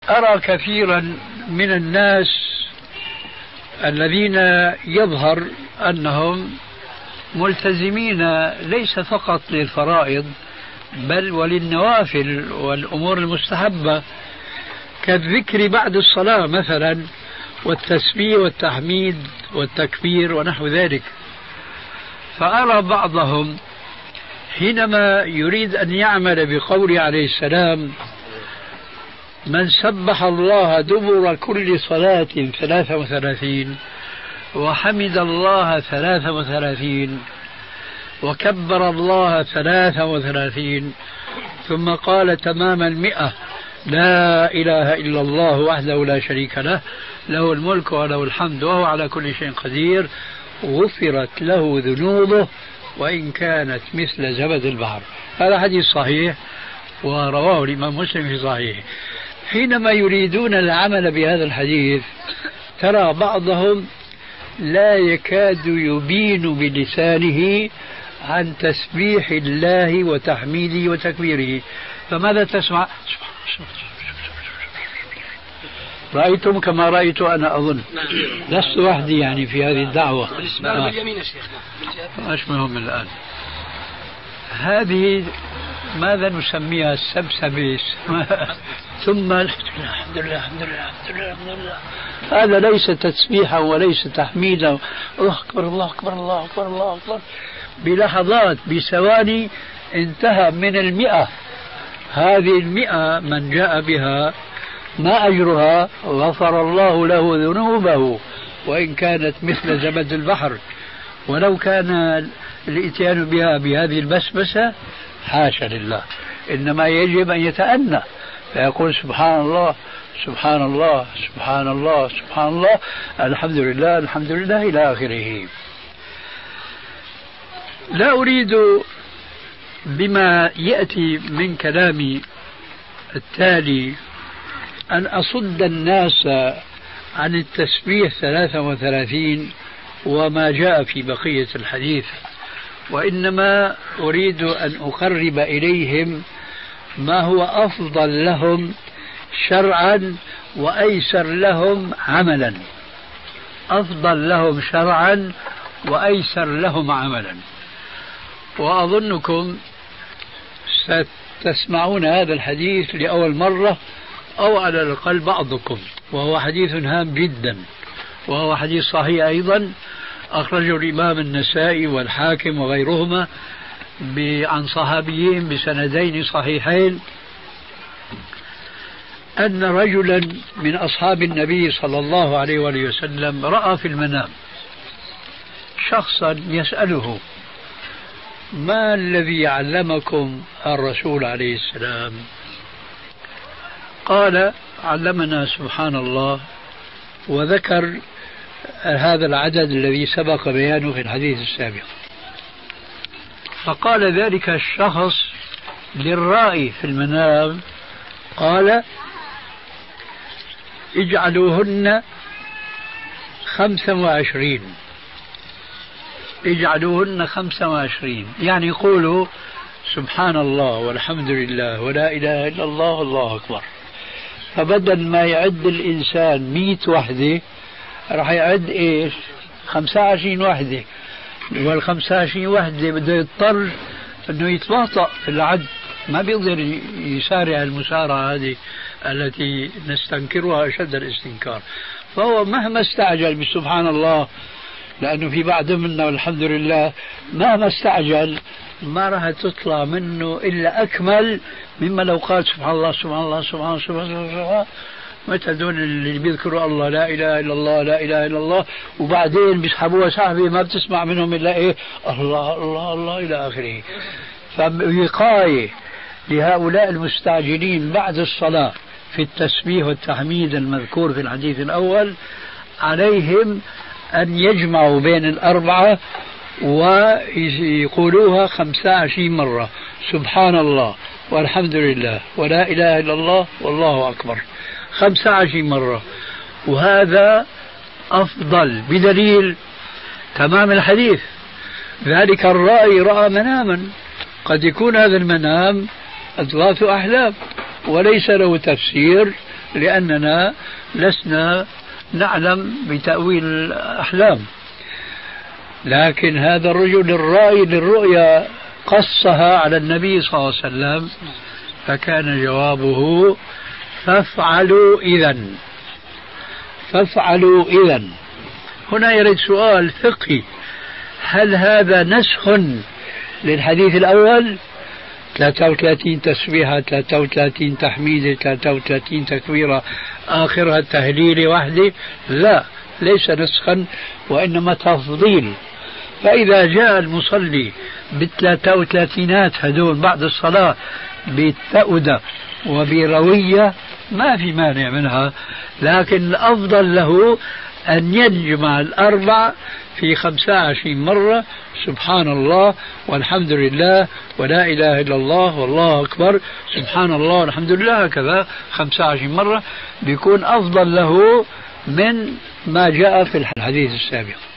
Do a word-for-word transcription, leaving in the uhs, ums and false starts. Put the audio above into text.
أرى كثيرا من الناس الذين يظهر أنهم ملتزمين ليس فقط للفرائض بل وللنوافل والأمور المستحبة كالذكر بعد الصلاة مثلا، والتسبيح والتحميد والتكبير ونحو ذلك. فأرى بعضهم حينما يريد أن يعمل بقول عليه السلام: من سبح الله دبر كل صلاة ثلاثة وثلاثين وحمد الله ثلاثة وثلاثين وكبر الله ثلاثة وثلاثين ثم قال تمام المئة: لا إله إلا الله وحده لا شريك له، له الملك وله الحمد وهو على كل شيء قدير، غفرت له ذنوبه وإن كانت مثل زبد البحر. هذا حديث صحيح ورواه الإمام مسلم في صحيحه. حينما يريدون العمل بهذا الحديث ترى بعضهم لا يكاد يبين بلسانه عن تسبيح الله وتحميده وتكبيره. فماذا تسمع؟ رأيتم كما رأيت أنا أظن، لست وحدي يعني في هذه الدعوة. الإسباب باليمين يا شيخ. مش مهم الآن. هذه ماذا نسميها؟ السبسبة. ثم الحمد لله الحمد لله الحمد لله الحمد لله. هذا ليس تسبيحا وليس تحميدا. الله أكبر الله أكبر الله أكبر الله أكبر. بلحظات بثواني انتهى من المئة. هذه المئة من جاء بها ما أجرها؟ غفر الله له ذنوبه وإن كانت مثل زبد البحر. ولو كان الإتيان بها بهذه البسبسة حاشا لله، إنما يجب أن يتأنى فيقول سبحان الله سبحان الله سبحان الله سبحان الله الحمد لله الحمد لله إلى آخره. لا أريد بما يأتي من كلامي التالي أن أصد الناس عن التسبيح ثلاثة وثلاثين وما جاء في بقية الحديث، وإنما أريد أن أقرب إليهم ما هو أفضل لهم شرعا وأيسر لهم عملا. أفضل لهم شرعا وأيسر لهم عملا. وأظنكم ستسمعون هذا الحديث لأول مرة أو على الأقل بعضكم، وهو حديث هام جدا، وهو حديث صحيح أيضا أخرجه الإمام النسائي والحاكم وغيرهما عن صحابيين بسندين صحيحين أن رجلا من أصحاب النبي صلى الله عليه وآله وسلم رأى في المنام شخصا يسأله: ما الذي علمكم الرسول عليه السلام؟ قال: علمنا سبحان الله، وذكر هذا العدد الذي سبق بيانه في الحديث السابق. فقال ذلك الشخص للرائي في المنام، قال: اجعلوهن خمسا وعشرين اجعلوهن خمسا وعشرين، يعني قولوا سبحان الله والحمد لله ولا إله إلا الله والله أكبر. فبدل ما يعد الإنسان مئة وحدة راح يعد إيش؟ خمسة وعشرين وحدة، والخمسة وعشرين وحدة بده يضطر أنه يتباطأ في العد، ما بيقدر يسارع المسارعة هذه التي نستنكرها أشد الاستنكار. فهو مهما استعجل بسبحان الله، لأنه في بعض منا والحمد لله مهما استعجل ما راح تطلع منه إلا أكمل مما لو قال سبحان الله سبحان الله سبحان الله سبحان الله, سبحان الله. متى دون اللي بيذكروا الله لا إله إلا الله لا إله إلا الله، وبعدين بيسحبوها سحبة ما بتسمع منهم إلا إيه الله الله الله إلى آخره. فوقاية لهؤلاء المستعجلين بعد الصلاة في التسبيح والتحميد المذكور في الحديث الأول، عليهم أن يجمعوا بين الأربعة ويقولوها خمسة وعشرين مرة: سبحان الله والحمد لله ولا إله إلا الله والله أكبر، خمسة وعشرين مرة. وهذا أفضل بدليل تمام الحديث. ذلك الرأي رأى مناما، قد يكون هذا المنام أضغاث أحلام وليس له تفسير لأننا لسنا نعلم بتأويل الأحلام. لكن هذا الرجل الرائي للرؤيا قصها على النبي صلى الله عليه وسلم، فكان جوابه فافعلوا إذن، فافعلوا إذن. هنا يرد سؤال فقهي: هل هذا نسخ للحديث الأول؟ ثلاثة وثلاثين تسبيحة، ثلاثة وثلاثين تحميدة، ثلاثة وثلاثين تكبيرة، آخرها التهليل وحده؟ لا، ليس نسخا وإنما تفضيل. فإذا جاء المصلي بالثلاثة وثلاثينات هدول بعد الصلاة بالتأودة وبروية ما في مانع منها، لكن الأفضل له أن يجمع الأربع في خمسة وعشرين مرة: سبحان الله والحمد لله ولا إله إلا الله والله أكبر، سبحان الله والحمد لله، هكذا خمسة وعشرين مرة، بيكون أفضل له من ما جاء في الحديث السابق.